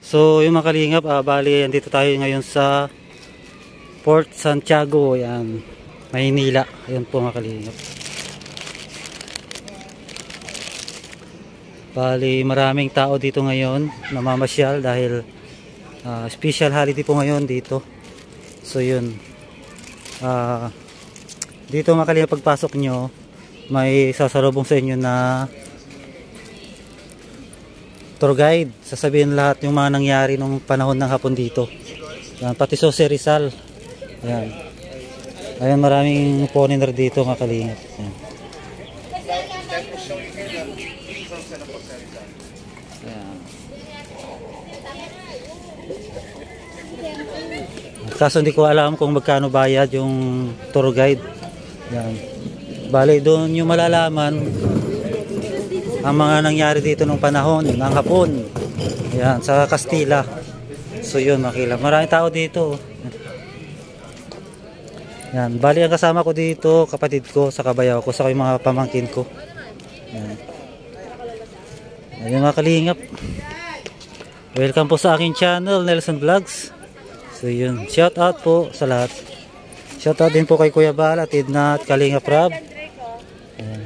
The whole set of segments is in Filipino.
So yung mga kalingap, bali andito tayo ngayon sa Port Santiago, yan, Maynila. Ayan po mga kalingap. Bali maraming tao dito ngayon namamasyal dahil special holiday po ngayon dito. So yun, dito mga kalingap, pagpasok nyo may sasalubong sa inyo na tour guide. Sasabihin lahat yung mga nangyari nung panahon ng hapon dito. Yan, pati Jose Rizal. Ayan. Ayan, maraming foreigner dito mga kalingap. Ayan. Ayan. Kaso hindi ko alam kung magkano bayad yung tour guide. Ayan. Bale, doon yung malalaman ang mga nangyari dito nung panahon ng hapon. Ayan, sa Kastila. So yun, makilap. Maraming tao dito. Ayan, bali ang kasama ko dito, kapatid ko, sa kabayaw ko, sa yung mga pamangkin ko. Ayan. Ayan mga kalingap. Welcome po sa aking channel, Nelson Vlogs. So yun, shout out po sa lahat. Shout out din po kay Kuya Bal at Edna at Kalingap Rab. Ayan.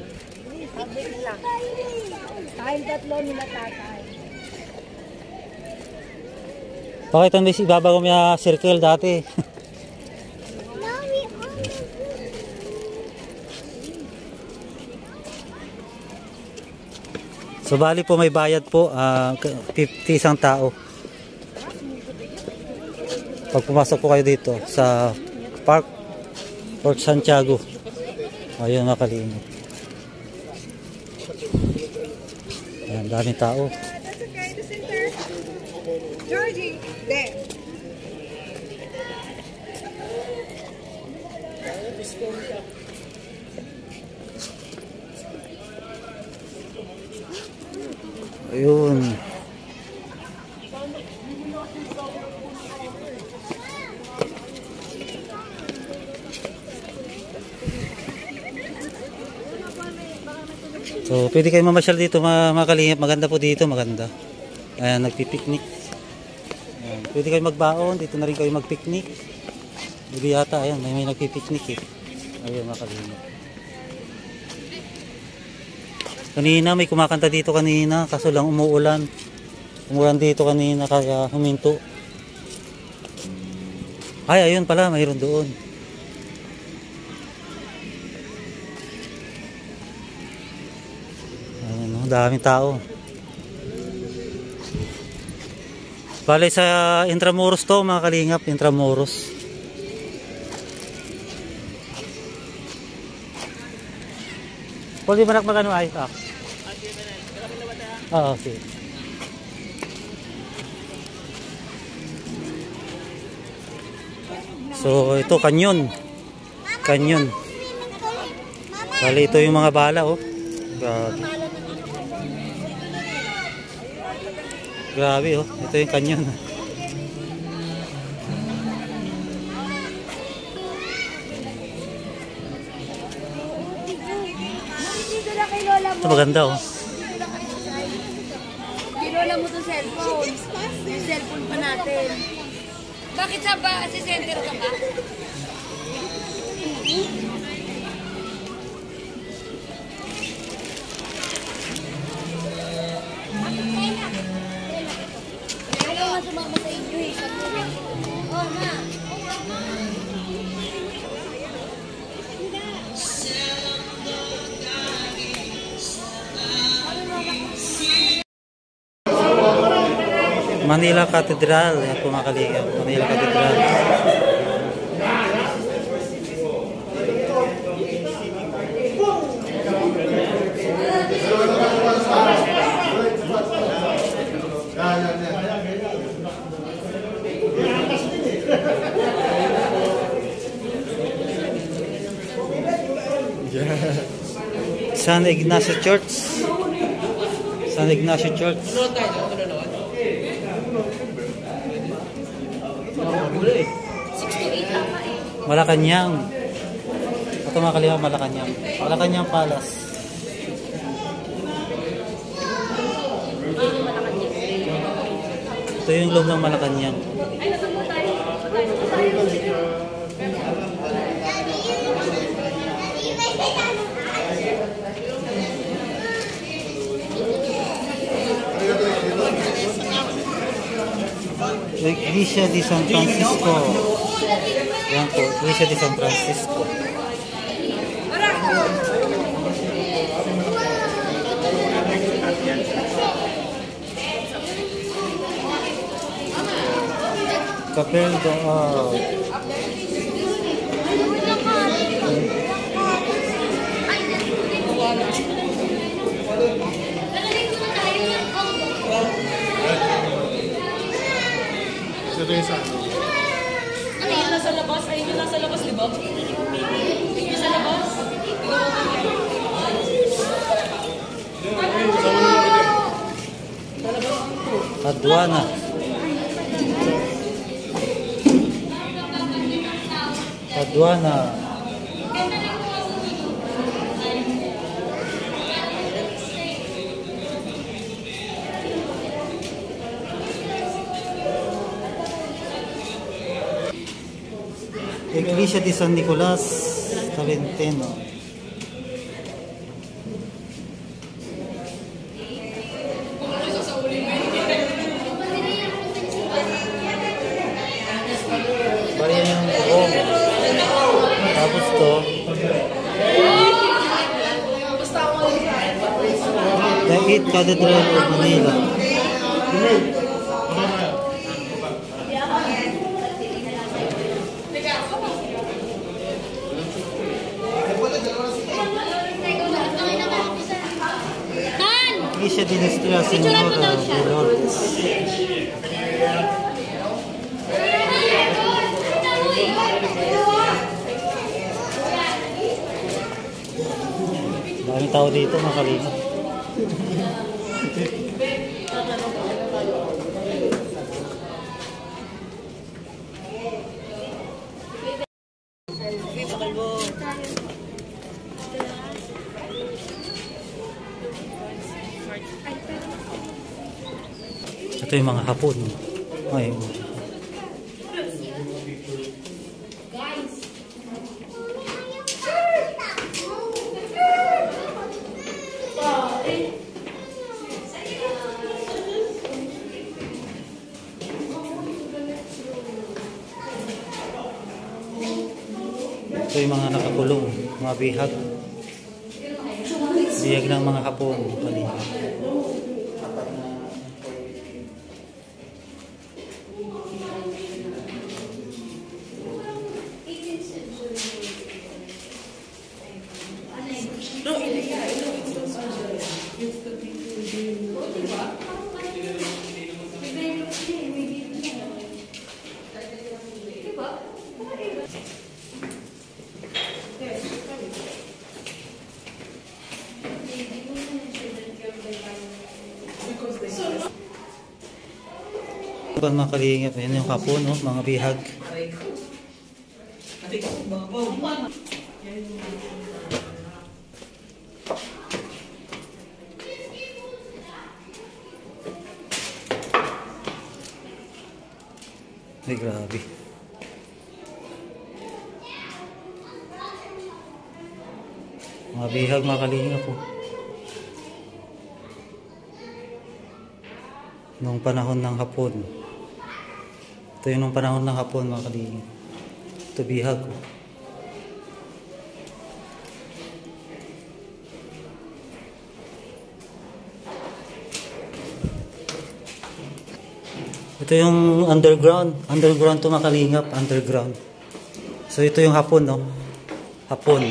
Kahit tatlo nila tatay. Bakit ang may ibabago may circle dati? So bali po may bayad po, 50 isang tao. Pag pumasok po kayo dito sa Port Santiago. Ayun mga kalingap. Ayan, daming tao. Georgie, there. Ayun. So, pwede kayo mamasyal dito mga kalingap. Maganda po dito, maganda. Ayan, nagpipiknik. Ayan, pwede kayo magbaon. Dito na rin kayo magpiknik. Hindi yata, ayan, may nagpipiknik eh. Ayan mga kalingap. Kanina may kumakanta dito kanina, kaso lang umuulan. Umuulan dito kanina kaya huminto. Ay, ayun pala, mayroon doon. Ayun, daming tao. Bale sa Intramuros to mga kalingap, Intramuros. Pwede ba magano ay? Oo, okay. So ito kanyon. Kanyon. Bali ito yung mga bala oh. Grabe. Grabe oh. Ito yung kanyon. Ito maganda oh. Kilola mo itong cellphone. Yung cellphone pa natin. Bakit sa ba? Si center ka ba? Ayaw nga sumama sa inyo eh. Oo nga. Manila Cathedral, yan po mga kalingap. Manila Cathedral. San Ignacio Church. San Ignacio Church. Malacanang. Ito mga kalingap, Malacanang. Malacanang Palace. Ito yung loob ng Malacanang. Iglesia de San Francisco. Yan po, Iglesia de San Francisco. Capel do Ito yung sa ano? Ano yun? Nasa labas? Ayun yung nasa labas, di ba? Yung sa labas? Aduana. Aduana. Iglesia de San Nicolas Tolentino. Bariyan yung buong. Tapos to. The 8th Cathedral of Manila. Iglesia de Nuestra Señora de Lourdes. Daming tao dito, makalina. Ito yung mga hapon. Ay. Ito yung mga nakakulong, mga bihag. Bihag ng mga hapon. Kanina. Mga kalingap, yan yung hapon, no? Mga bihag. Ay, grabe. Mga bihag, mga kalingap po. Noong panahon ng hapon. Ito yung nung panahon ng hapon, mga kalingap. Ito bihag. Ito yung underground. Underground to, mga kalingap. Underground. So ito yung hapon, no? Hapon.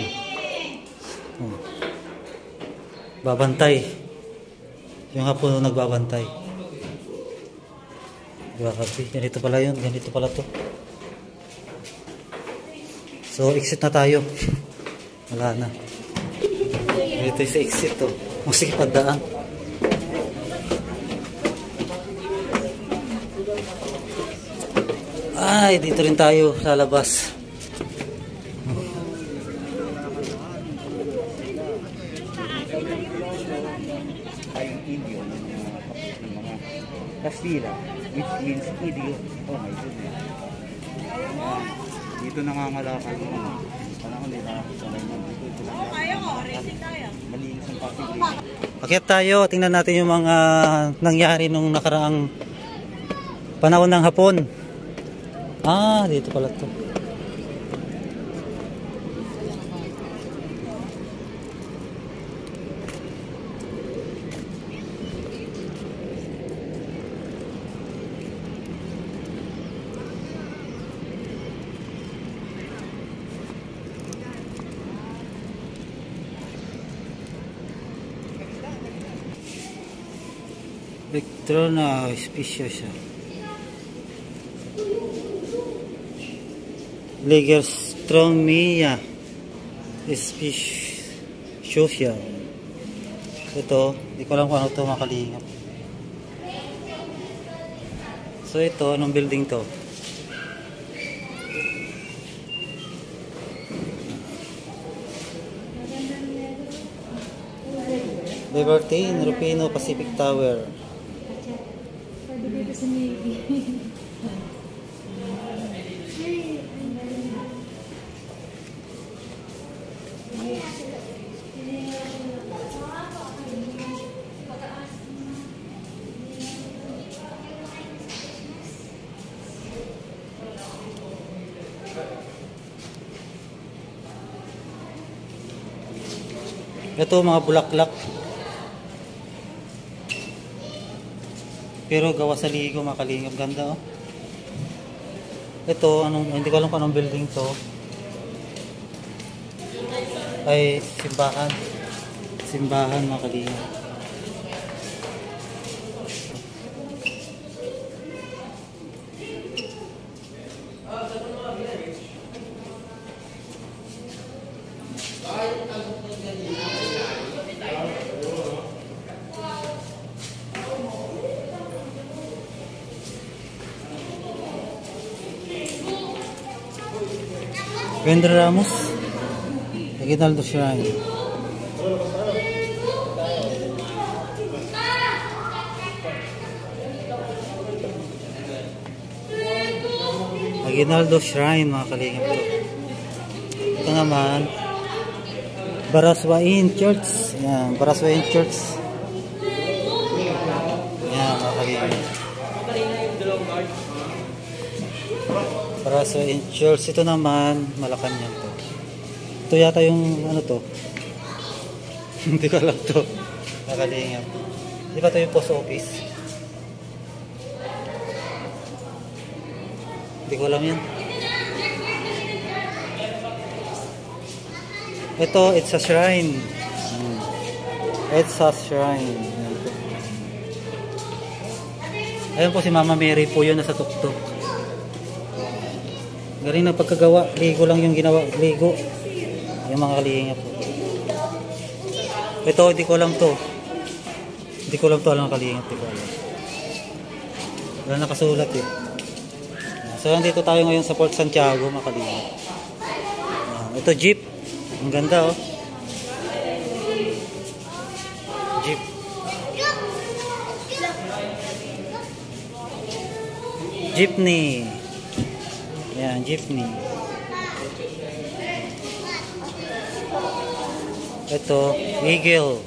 Babantay. Yung hapon nagbabantay. Grabe. Ganito pala yun. Ganito pala to. So exit na tayo. Wala na. Ito yung sa exit to. Sige, pagdaan. Ay, dito rin tayo sa labas. Kastila, which means idiot. Oh my goodness. Ayan. Dito nangangalakal mo. Panahon nila ako sa laman. Kaya ko, racing tayo. Malinis ang possibility. Akyat tayo, tingnan natin yung mga nangyari nung nakaraang panahon ng hapon. Ah, dito pala to. Victrona speciosa. Lagerstromia speciosa. Ito, hindi ko alam kung ano ito makalingap. So ito, anong building to? Libertine, Rufino, Pacific Tower. Ito mga bulaklak. Pero gawa sa ligo, makalingap, ganda oh. Ito, hindi ko alam kung anong building to. Ay, simbahan. Simbahan, makalingap. Vendra Ramos, Aguinaldo Shrine. Aguinaldo Shrine, mga kalingap to. Ito naman, Baraswain Church. Yan, Baraswain Church. Yan, mga kalingap. Para sa Church, ito naman Malacanang to. Ito yata yung ano to. Hindi ko alam to. Nakalingap. Di ba ito yung post office? Hindi ko alam yan. Ito, it's a shrine. It's a shrine. Ayun po si Mama Mary po yun, nasa tuktok. Galing na pagkagawa, ligo lang yung ginawa, ligo. Yung mga kalingap po. Ito, hindi ko alam to. Hindi ko alam to, alam kalingap. Hindi ko alam. Wala nakasulat eh. So, nandito tayo ngayon sa Port Santiago, mga kalingap. Ito, jeep. Ang ganda oh. Jeep. Jeepney. Ayan, jeepney. Ito, eagle.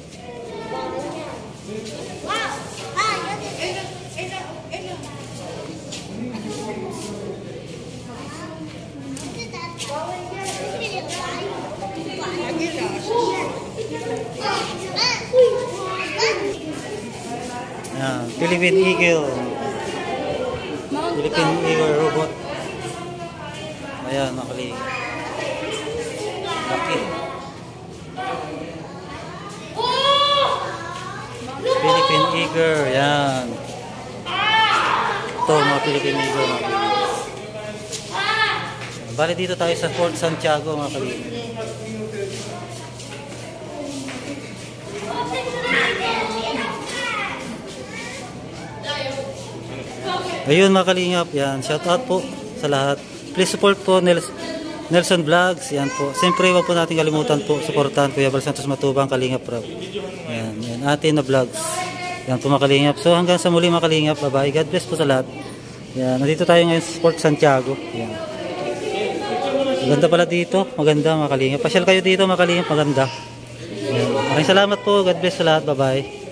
Ayan, Philippine eagle. Philippine eagle robot. Ayan, makalig. Laki. Philippine eagle, yan. Ito, mga Philippine eagle. Bali dito tayo sa Port Santiago, mga kalig. Ayun, mga kalingap, yan. Shout out po sa lahat. Please support po Nelson Vlogs. Yan po. Siyempre, huwag po natin kalimutan po. Supportahan Kuya Bal Santos Matubang, Kalingap Rob. Yan. Yan. Atin na vlogs. Yan po, mga kalingap. So hanggang sa muli, mga kalingap. Bye-bye. God bless po sa lahat. Yan, nandito tayo ngayon sa Fort Santiago. Yan. Maganda pala dito. Maganda, mga kalingap. Pasyal kayo dito, mga kalingap. Maganda. Yan. Maraming salamat po. God bless sa lahat. Bye-bye.